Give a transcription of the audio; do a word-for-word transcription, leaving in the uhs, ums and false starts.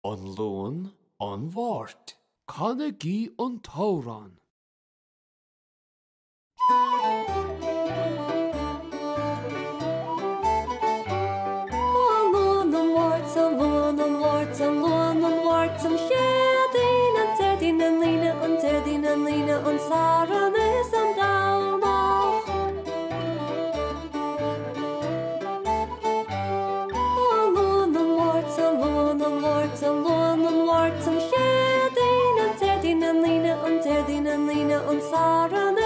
an loon an bhart. Canna gí an tórán. Alón an bhart, alón an bhart, alón an bhart, an chéadín an teirdín an líne, an teirdín an líne, an saran is an dálnach. Alón an bhart, alón an bhart, alón an bhart, an chéadín an teirdín an líne, an teirdín an líne, an saran